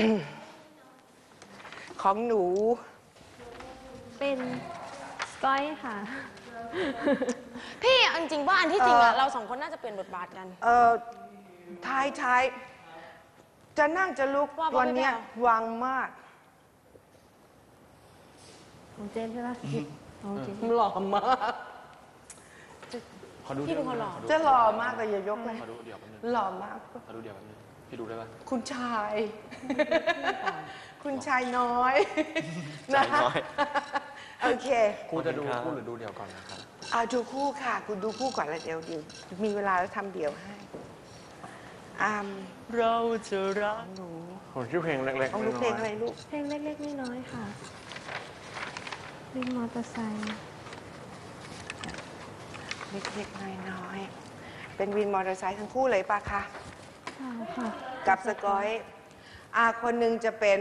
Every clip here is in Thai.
ของหนูเป็นสก้อยค่ะพี่จริงๆว่าอันที่จริงอะเราสองคนน่าจะเปลี่ยนบทบาทกันท้ายจะนั่งจะลุกวันนี้วางมากของเจนใช่ไหมของเจนหล่อมากพี่เป็นคนหล่อจะหล่อมากแต่อย่ายกเลยหล่อมากขอดูเดี๋ยวแป๊บนึงพี่ดูได้ปะคุณชายคุณชายน้อยนะโอเคครูจะดูคู่หรือดูเดี่ยวก่อนนะครับดูคู่ค่ะคุณดูคู่ก่อนแล้วเดี๋ยวมีเวลาแล้วทำเดี่ยวให้เราจะรักหนูของชื่อเพลงเล็กๆของลูกเพลงอะไรลูกเพลงเล็กๆน้อยๆค่ะวินมอเตอร์ไซค์เล็กๆน้อยๆเป็นวินมอเตอร์ไซค์ทั้งคู่เลยป่ะคะใช่ค่ะกับสกอยคนหนึ่งจะเป็น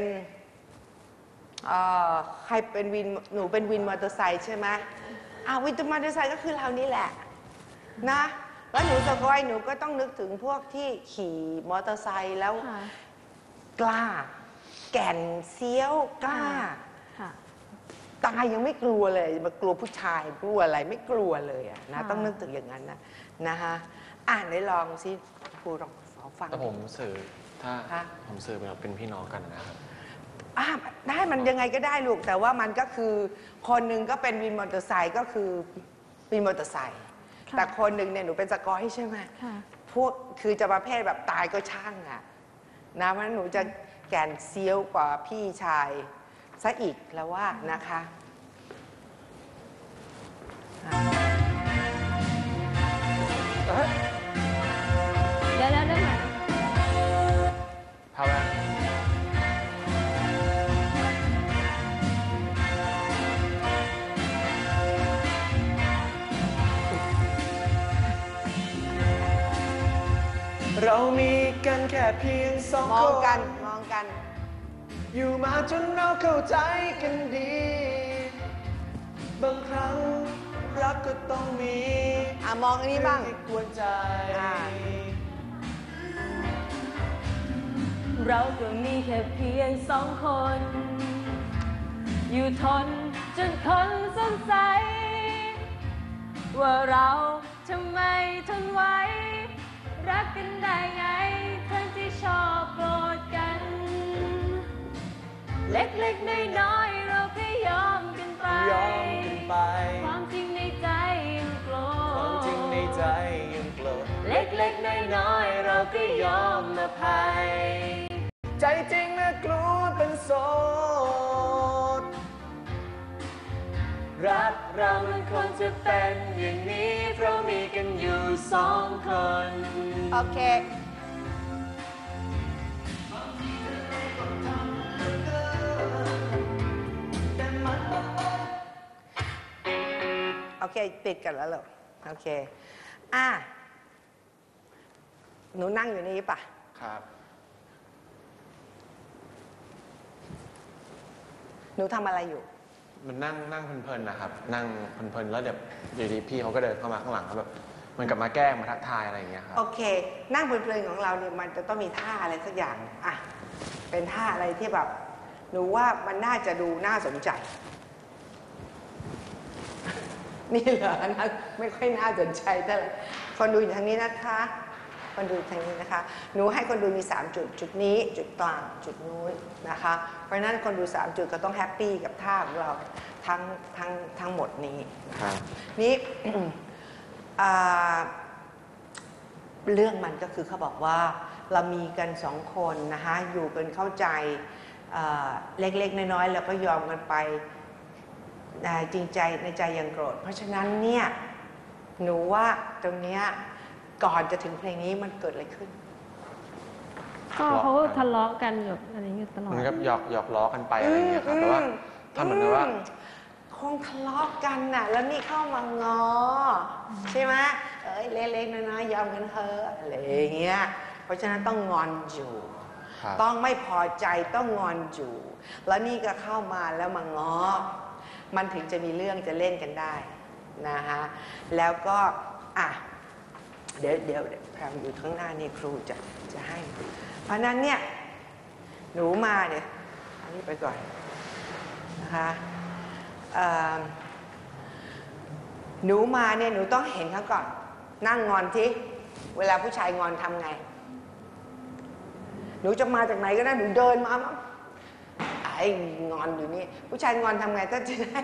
ใครเป็นวินหนูเป็นวินมอเตอร์ไซค์ใช่ไหมวินมอเตอร์ไซค์ก็คือเรานี่แหละนะแล้วหนูสกอยหนูก็ต้องนึกถึงพวกที่ขี่มอเตอร์ไซค์แล้วกล้าแก่นเซี้ยวกล้าตายยังไม่กลัวเลยมากลัวผู้ชายกลัวอะไรไม่กลัวเลยนะต้องนึกถึงอย่างนั้นนะฮะได้ลองสิครูลองฟังแต่ผมสื่อถ้าผมสื่อเป็นพี่น้องกันนะครับได้มันยังไงก็ได้ลูกแต่ว่ามันก็คือคนหนึ่งก็เป็นวินมอเตอร์ไซค์ก็คือวินมอเตอร์ไซค์แต่คนหนึ่งเนี่ยหนูเป็นสกอยใช่ไหมพวกคือจะประเภทแบบตายก็ช่างนะเพราะฉะนั้นหนูจะแก่นเซี้ยวกว่าพี่ชายซะอีกแล้วว่านะคะเดี๋ยวได้ไหมพาแวนเรามีกันแค่เพียงสองคนมองกันอยู่มาจนเราเข้าใจกันดีบางครั้งรักก็ต้องมีมองอันนี้บ้างกวนใจเราก็มีแค่เพียงสองคนอยู่ทนจนคนสงสัยว่าเราทำไมทนไว้รักกันได้ไงทั้งที่ชอบโกรธกันเล็กๆน้อยๆเราก็ยอมกันไปความจริงในใจยังโกรธเล็กๆน้อยๆเราก็ยอมอภัยใจจริงนะกลัวเป็นโสดรักเรามันคงจะเป็นอย่างนี้เพราะมีกันอยู่สองคนโอเคปิดกันแล้วเหรอโอเคหนูนั่งอยู่นี่ป่ะครับหนูทำอะไรอยู่มันนั่งเพลินๆนะครับนั่งเพลินๆแล้วเดี๋ยวอยู่ดีพี่เขาก็เดินเข้ามาข้างหลังเขาแบบมันกลับมาแกล้งมาทักทายอะไรอย่างเงี้ยครับโอเคนั่งเพลินๆของเราเนี่ยมันจะต้องมีท่าอะไรสักอย่างเป็นท่าอะไรที่แบบหนูว่ามันน่าจะดูน่าสนใจนี่เหรอนะไม่ค่อยน่าสนใจเท่าไหร่คนดูอยู่ทางนี้นะคะคนดูทางนี้นะคะหนูให้คนดูมี3จุดนี้จุดกลางจุดนู้นนะคะเพราะฉะนั้นคนดู3จุดก็ต้องแฮปปี้กับท่าของเราทั้งหมดนี้นี่เรื่องมันก็คือเขาบอกว่าเรามีกัน2คนนะคะอยู่กันเข้าใจเล็กๆน้อยๆแล้วก็ยอมกันไปจริงใจในใจยังโกรธเพราะฉะนั้นเนี่ยหนูว่าตรงเนี้ยก่อนจะถึงเพลงนี้มันเกิดอะไรขึ้นก็เขาทะเลาะกันแบบอะไรอยู่ตลอดมันก็หยอกล้อกันไปอะไรอย่างเงี้ยครับแต่ว่าทำเหมือนกับว่าคงทะเลาะกันน่ะแล้วนี่เข้ามางอใช่ไหมเล็กๆน้อยๆยอมกันเถอะอะไรอย่างเงี้ยเพราะฉะนั้นต้องงอนอยู่ต้องไม่พอใจต้องงอนอยู่แล้วนี่ก็เข้ามาแล้วมางอมันถึงจะมีเรื่องจะเล่นกันได้นะคะแล้วก็เดี๋ยวแพรอยู่ข้างหน้านี่ครูจะให้เพราะนั้นเนี่ยหนูมาเนี่ยอันนี้ไปก่อนนะคะหนูมาเนี่ยหนูต้องเห็นเขาก่อนนั่งงอนที่เวลาผู้ชายงอนทำไงหนูจะมาจากไหนก็ได้หนูเดินมาไอ้งอนอยู่นี่ผู้ชายงอนทำไงถ้าจะได้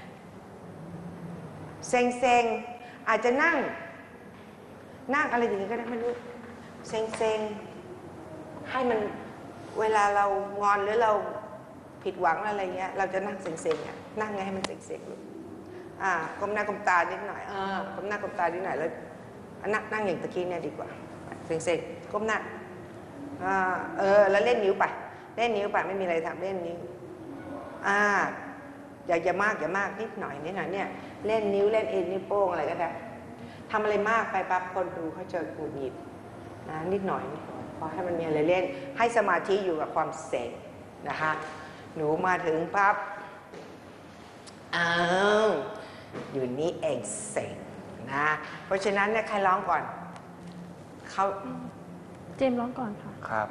เซ็งอาจจะนั่งอะไรอย่างนี้ก็ได้ไม่รู้เซ็งให้มันเวลาเรางอนหรือเราผิดหวังอะไรเงี้ยเราจะนั่งเซ็งๆนั่งไงให้มันเซ็งๆก้มหน้าก้มตานิดหน่อยก้มหน้าก้มตานิดหน่อยแล้วนั่งอย่างตะกี้เนี่ยดีกว่าเซ็งๆก้มหน้าแล้วเล่นนิ้วไปไม่มีอะไรทำเล่นนิ้วอย่ามากนิดหน่อยเนี่ยเล่นนิ้วเล่นเอ็นนิ้วโป้งอะไรก็ได้ทำอะไรมากไปปั๊บคนดูเขาจะหงุดหงิดนะนิดหน่อยพอให้มันมีอะไรเล่นให้สมาธิอยู่กับความเซ็งนะคะหนูมาถึงปั๊บอยู่นี่เองเซ็งนะเพราะฉะนั้นเนี่ยใครร้องก่อนเขาเจมส์ร้องก่อนค่ะครับ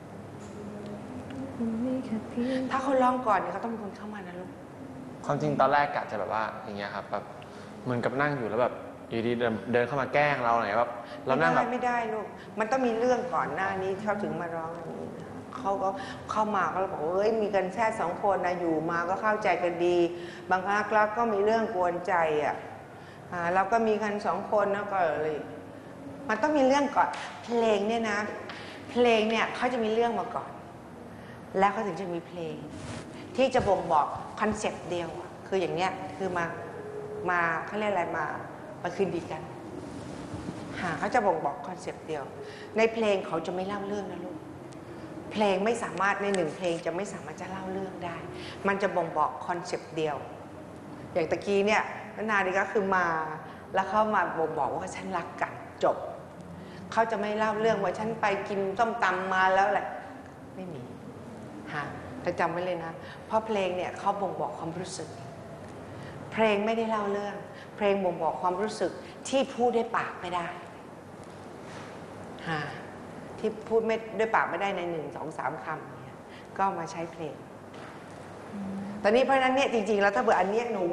ถ้าเขาร้องก่อนเนี่ยเขาต้องเป็นคนเข้ามานะลูกความจริงตอนแรกกะจะแบบว่าอย่างเงี้ยครับแบบเหมือนกับนั่งอยู่แล้วแบบอยู่ดีเดินเข้ามาแกล้งเราหน่อยแบบเรานั่งแบบไม่ได้ลูกมันต้องมีเรื่องก่อนหน้านี้เขาถึงมาร้องอย่างนี้เขาก็เข้ามาก็บอกเฮ้ยมีกันแค่2 คนนะอยู่มาก็เข้าใจกันดีบางครั้งก็มีเรื่องกวนใจเราก็มีกัน2 คนนะก็เลยมันต้องมีเรื่องก่อนเพลงเนี่ยนะเพลงเนี่ยเขาจะมีเรื่องมาก่อนแล้วเขาถึงจะมีเพลงที่จะบ่งบอกคอนเซ็ปต์เดียวคืออย่างเนี้ยคือมาเขาเรียกอะไรมาคืนดีกันเขาจะบ่งบอกคอนเซ็ปต์เดียวในเพลงเขาจะไม่เล่าเรื่องนะลูกเพลงไม่สามารถใน1 เพลงจะไม่สามารถจะเล่าเรื่องได้มันจะบ่งบอกคอนเซ็ปต์เดียวอย่างตะกี้เนี่ยนาดีก็คือมาแล้วเข้ามาบ่งบอกว่าฉันรักกันจบเขาจะไม่เล่าเรื่องว่าฉันไปกินส้มตำมาแล้วแหละไม่มีแต่จำไว้เลยนะเพราะเพลงเนี่ยเขาบ่งบอกความรู้สึกเพลงไม่ได้เล่าเรื่องเพลงบ่งบอกความรู้สึกที่พูดด้วยปากไม่ได้ที่พูดไม่ด้วยปากไม่ได้ใน1 2 3 คำเนี่ยก็มาใช้เพลงตอนนี้เพราะนั้นเนี่ยจริงๆแล้วถ้าเผื่ออันเนี้ยหนู